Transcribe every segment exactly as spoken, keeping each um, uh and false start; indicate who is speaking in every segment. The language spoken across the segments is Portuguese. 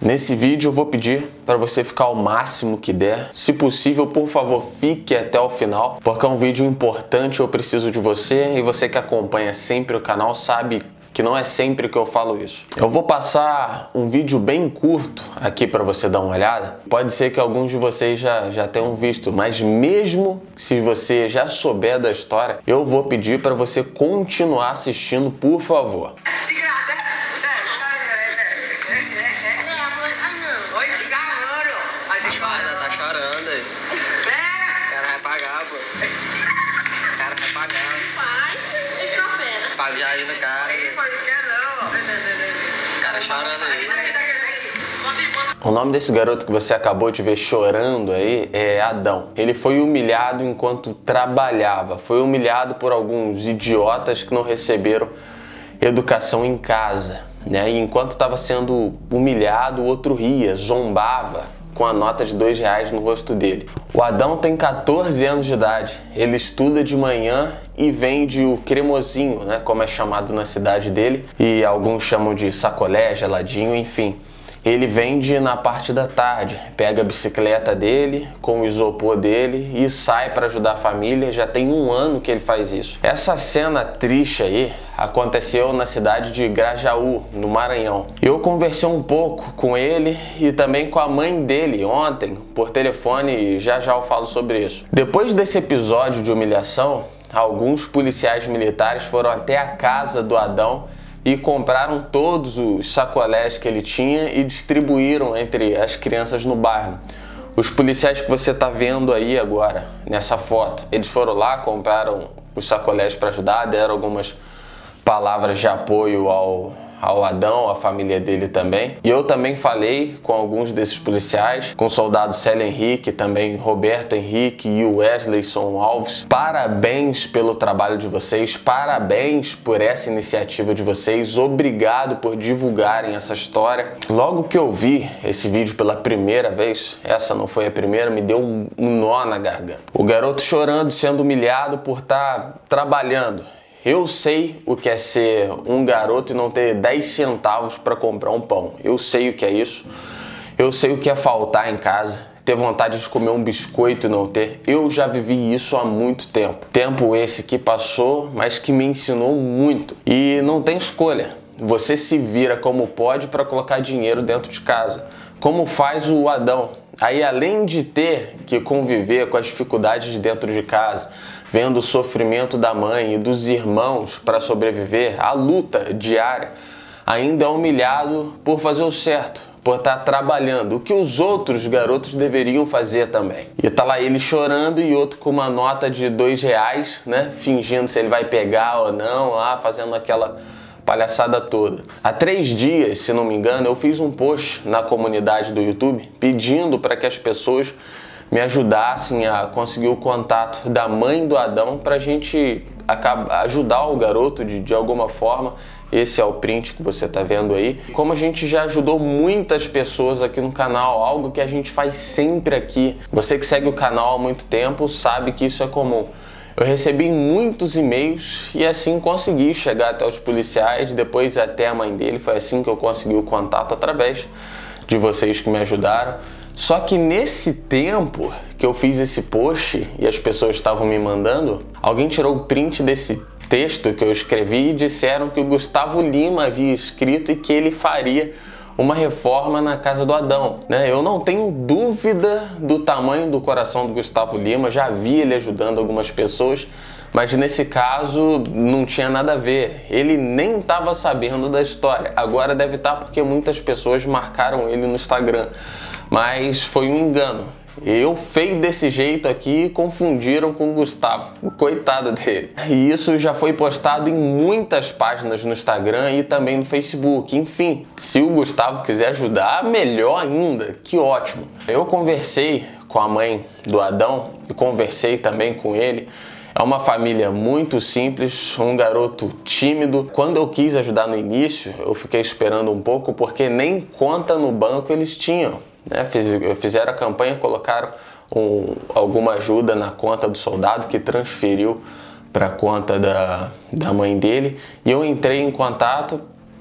Speaker 1: Nesse vídeo eu vou pedir para você ficar o máximo que der. Se possível, por favor, fique até o final, porque é um vídeo importante, eu preciso de você, e você que acompanha sempre o canal sabe que não é sempre que eu falo isso. Eu vou passar um vídeo bem curto aqui para você dar uma olhada. Pode ser que alguns de vocês já, já tenham visto, mas mesmo se você já souber da história, eu vou pedir para você continuar assistindo, por favor.
Speaker 2: Tá chorando aí. O cara vai pagar, pô. O cara vai pagar.
Speaker 3: Pai, deixa uma pena.
Speaker 2: Paga viagem no cara. O cara chorando aí.
Speaker 1: O nome desse garoto que você acabou de ver chorando aí é Adão. Ele foi humilhado enquanto trabalhava. Foi humilhado por alguns idiotas que não receberam educação em casa, né? E enquanto estava sendo humilhado, o outro ria, zombava com a nota de dois reais no rosto dele. O Adão tem quatorze anos de idade, ele estuda de manhã e vende o cremosinho, né, como é chamado na cidade dele, e alguns chamam de sacolé, geladinho, enfim. Ele vende na parte da tarde, pega a bicicleta dele com o isopor dele e sai para ajudar a família. Já tem um ano que ele faz isso. Essa cena triste aí aconteceu na cidade de Grajaú, no Maranhão. Eu conversei um pouco com ele e também com a mãe dele ontem por telefone, e já já eu falo sobre isso. Depois desse episódio de humilhação, alguns policiais militares foram até a casa do Adão e compraram todos os sacolés que ele tinha e distribuíram entre as crianças no bairro. Os policiais que você está vendo aí agora, nessa foto, eles foram lá, compraram os sacolés para ajudar, deram algumas palavras de apoio ao, ao Adão, à família dele também. E eu também falei com alguns desses policiais, com o soldado Célio Henrique, também Roberto Henrique e o Wesleyson Alves. Parabéns pelo trabalho de vocês, parabéns por essa iniciativa de vocês, obrigado por divulgarem essa história. Logo que eu vi esse vídeo pela primeira vez, essa não foi a primeira, me deu um, um nó na garganta. O garoto chorando, sendo humilhado por estar trabalhando. Eu sei o que é ser um garoto e não ter dez centavos para comprar um pão. Eu sei o que é isso. Eu sei o que é faltar em casa, ter vontade de comer um biscoito e não ter. Eu já vivi isso há muito tempo. Tempo esse que passou, mas que me ensinou muito. E não tem escolha. Você se vira como pode para colocar dinheiro dentro de casa. Como faz o Adão. Aí, além de ter que conviver com as dificuldades de dentro de casa, vendo o sofrimento da mãe e dos irmãos para sobreviver, a luta diária, ainda é humilhado por fazer o certo, por estar trabalhando, o que os outros garotos deveriam fazer também. E tá lá ele chorando e outro com uma nota de dois reais, né, fingindo se ele vai pegar ou não, lá fazendo aquela palhaçada toda. Há três dias, se não me engano, eu fiz um post na comunidade do YouTube pedindo para que as pessoas me ajudassem a conseguir o contato da mãe do Adão para a gente ajudar o garoto de, de alguma forma. Esse é o print que você está vendo aí. Como a gente já ajudou muitas pessoas aqui no canal, algo que a gente faz sempre aqui. Você que segue o canal há muito tempo sabe que isso é comum. Eu recebi muitos e-mails e assim consegui chegar até os policiais, depois até a mãe dele. Foi assim que eu consegui o contato, através de vocês que me ajudaram. Só que nesse tempo que eu fiz esse post e as pessoas estavam me mandando, alguém tirou o print desse texto que eu escrevi e disseram que o Gustavo Lima havia escrito e que ele faria uma reforma na casa do Adão, né? Eu não tenho dúvida do tamanho do coração do Gustavo Lima, já vi ele ajudando algumas pessoas, mas nesse caso não tinha nada a ver. Ele nem estava sabendo da história. Agora deve estar porque muitas pessoas marcaram ele no Instagram, mas foi um engano. Eu feio desse jeito aqui, confundiram com o Gustavo, coitado dele. E isso já foi postado em muitas páginas no Instagram e também no Facebook. Enfim, se o Gustavo quiser ajudar, melhor ainda, que ótimo. Eu conversei com a mãe do Adão e conversei também com ele. É uma família muito simples, um garoto tímido. Quando eu quis ajudar no início, eu fiquei esperando um pouco porque nem conta no banco eles tinham. Né? Fiz, fizeram a campanha, colocaram um, alguma ajuda na conta do soldado que transferiu para a conta da, da mãe dele. E eu entrei em contato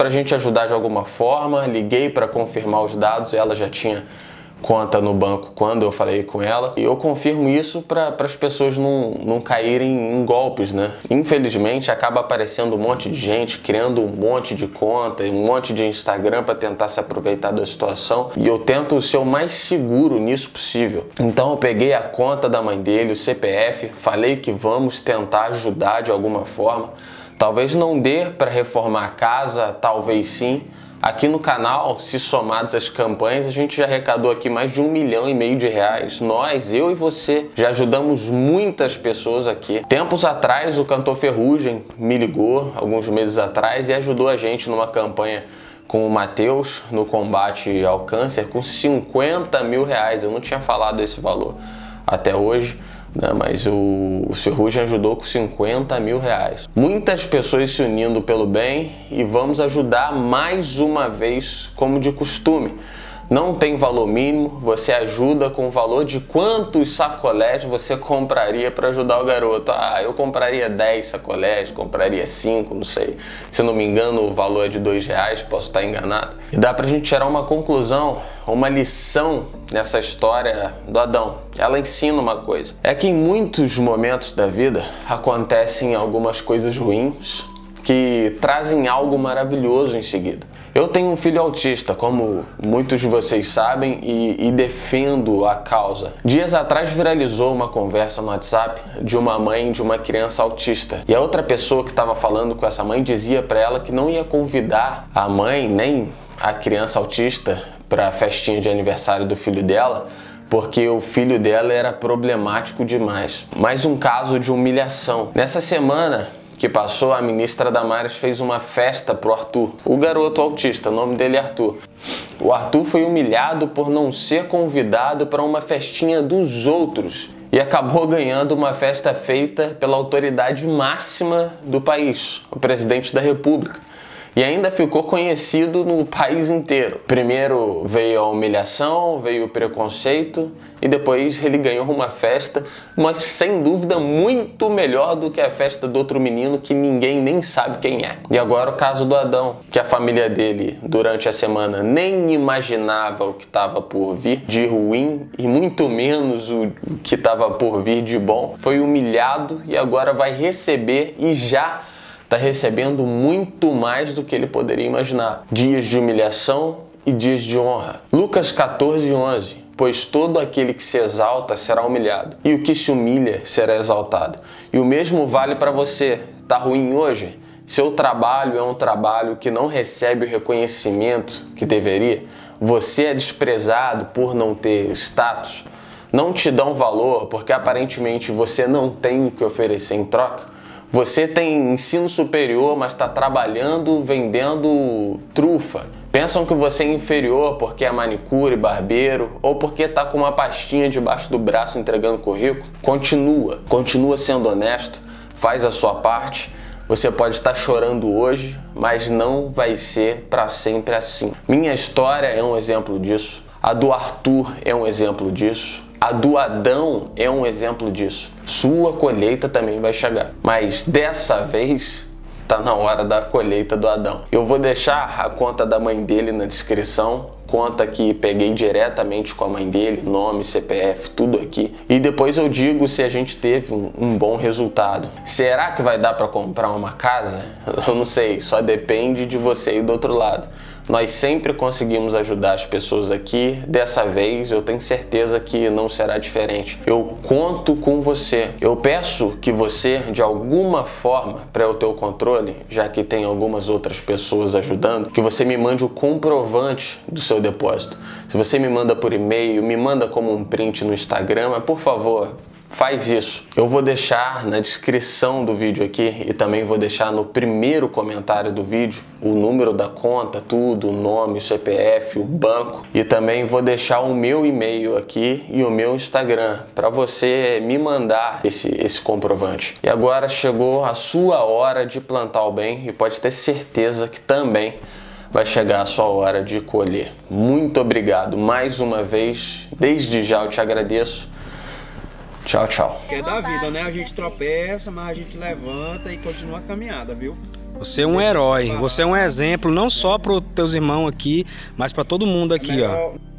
Speaker 1: para a gente ajudar de alguma forma. Liguei para confirmar os dados, ela já tinha conta no banco quando eu falei com ela, e eu confirmo isso para as pessoas não, não caírem em golpes, né? Infelizmente acaba aparecendo um monte de gente criando um monte de conta, um monte de Instagram para tentar se aproveitar da situação, e eu tento ser o mais seguro nisso possível. Então eu peguei a conta da mãe dele, o C P F, falei que vamos tentar ajudar de alguma forma. Talvez não dê para reformar a casa, talvez sim. Aqui no canal, se somados as campanhas, a gente já arrecadou aqui mais de um milhão e meio de reais. Nós, eu e você, já ajudamos muitas pessoas aqui. Tempos atrás, o cantor Ferrugem me ligou, alguns meses atrás, e ajudou a gente numa campanha com o Matheus no combate ao câncer com cinquenta mil reais. Eu não tinha falado esse valor até hoje, né? Mas o, o Ferrugem ajudou com cinquenta mil reais. Muitas pessoas se unindo pelo bem, e vamos ajudar mais uma vez, como de costume. Não tem valor mínimo, você ajuda com o valor de quantos sacolés você compraria para ajudar o garoto. Ah, eu compraria dez sacolés, compraria cinco, não sei. Se não me engano, o valor é de dois reais, posso estar enganado. E dá pra gente tirar uma conclusão, uma lição nessa história do Adão. Ela ensina uma coisa. É que em muitos momentos da vida acontecem algumas coisas ruins que trazem algo maravilhoso em seguida. Eu tenho um filho autista, como muitos de vocês sabem, e, e defendo a causa. Dias atrás viralizou uma conversa no WhatsApp de uma mãe de uma criança autista. E a outra pessoa que estava falando com essa mãe dizia para ela que não ia convidar a mãe nem a criança autista para a festinha de aniversário do filho dela, porque o filho dela era problemático demais. Mais um caso de humilhação. Nessa semana que passou, a ministra Damares fez uma festa pro Arthur, o garoto autista, o nome dele é Arthur. O Arthur foi humilhado por não ser convidado para uma festinha dos outros e acabou ganhando uma festa feita pela autoridade máxima do país, o presidente da República. E ainda ficou conhecido no país inteiro. Primeiro veio a humilhação, veio o preconceito, e depois ele ganhou uma festa, mas sem dúvida muito melhor do que a festa do outro menino que ninguém nem sabe quem é. E agora o caso do Adão, que a família dele durante a semana nem imaginava o que estava por vir de ruim, e muito menos o que estava por vir de bom. Foi humilhado e agora vai receber, e já está recebendo muito mais do que ele poderia imaginar. Dias de humilhação e dias de honra. Lucas quatorze, onze. Pois todo aquele que se exalta será humilhado, e o que se humilha será exaltado. E o mesmo vale para você. Tá ruim hoje? Seu trabalho é um trabalho que não recebe o reconhecimento que deveria? Você é desprezado por não ter status? Não te dão valor porque aparentemente você não tem o que oferecer em troca? Você tem ensino superior, mas está trabalhando vendendo trufa. Pensam que você é inferior porque é manicure, barbeiro, ou porque está com uma pastinha debaixo do braço entregando currículo. Continua, continua sendo honesto, faz a sua parte. Você pode estar chorando hoje, mas não vai ser para sempre assim. Minha história é um exemplo disso. A do Arthur é um exemplo disso. A do Adão é um exemplo disso. Sua colheita também vai chegar. Mas dessa vez, tá na hora da colheita do Adão. Eu vou deixar a conta da mãe dele na descrição. Conta que peguei diretamente com a mãe dele, nome, C P F, tudo aqui. E depois eu digo se a gente teve um, um bom resultado. Será que vai dar para comprar uma casa? Eu não sei, só depende de você e do outro lado. Nós sempre conseguimos ajudar as pessoas aqui. Dessa vez eu tenho certeza que não será diferente. Eu conto com você. Eu peço que você, de alguma forma, para eu ter o controle, já que tem algumas outras pessoas ajudando, que você me mande o comprovante do seu depósito. Se você me manda por e-mail, me manda como um print no Instagram, mas por favor, faz isso. Eu vou deixar na descrição do vídeo aqui e também vou deixar no primeiro comentário do vídeo o número da conta, tudo, o nome, o C P F, o banco, e também vou deixar o meu e-mail aqui e o meu Instagram para você me mandar esse, esse comprovante. E agora chegou a sua hora de plantar o bem e pode ter certeza que também vai chegar a sua hora de colher. Muito obrigado mais uma vez. Desde já eu te agradeço. Tchau, tchau.
Speaker 4: Que é da vida, né? A gente tropeça, mas a gente levanta e continua a caminhada, viu? Você é um herói, você é um exemplo não só para os teus irmãos aqui, mas para todo mundo aqui, ó.